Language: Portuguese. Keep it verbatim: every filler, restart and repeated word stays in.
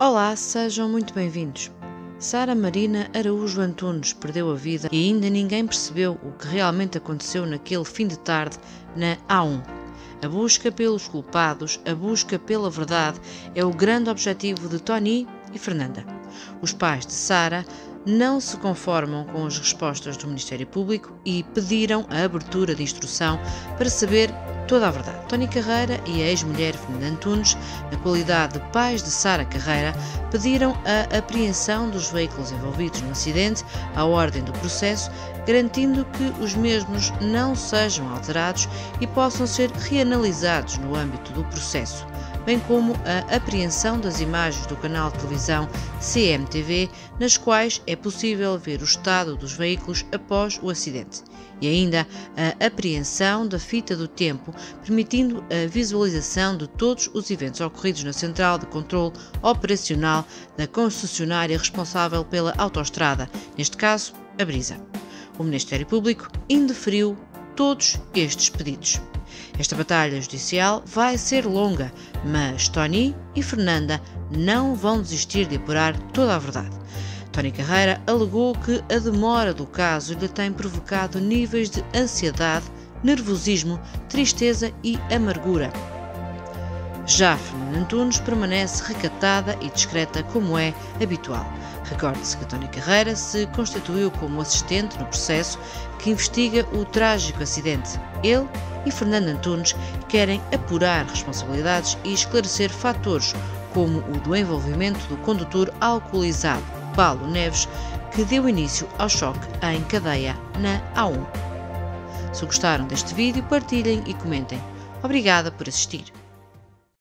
Olá, sejam muito bem-vindos. Sara Marina Araújo Antunes perdeu a vida e ainda ninguém percebeu o que realmente aconteceu naquele fim de tarde na A um. A busca pelos culpados, a busca pela verdade é o grande objetivo de Tony e Fernanda. Os pais de Sara não se conformam com as respostas do Ministério Público e pediram a abertura de instrução para saber toda a verdade. Tony Carreira e a ex-mulher Fernanda Antunes, na qualidade de pais de Sara Carreira, pediram a apreensão dos veículos envolvidos no acidente à ordem do processo, garantindo que os mesmos não sejam alterados e possam ser reanalisados no âmbito do processo, bem como a apreensão das imagens do canal de televisão C M T V, nas quais é possível ver o estado dos veículos após o acidente, e ainda a apreensão da fita do tempo, permitindo a visualização de todos os eventos ocorridos na central de controle operacional da concessionária responsável pela autoestrada, neste caso, a Brisa. O Ministério Público indeferiu todos estes pedidos. Esta batalha judicial vai ser longa, mas Tony e Fernanda não vão desistir de apurar toda a verdade. Tony Carreira alegou que a demora do caso lhe tem provocado níveis de ansiedade, nervosismo, tristeza e amargura. Já Fernanda Antunes permanece recatada e discreta como é habitual. Recorde-se que Tony Carreira se constituiu como assistente no processo que investiga o trágico acidente. Ele e Fernanda Antunes querem apurar responsabilidades e esclarecer fatores como o do envolvimento do condutor alcoolizado, Paulo Neves, que deu início ao choque em cadeia na A um. Se gostaram deste vídeo, partilhem e comentem. Obrigada por assistir.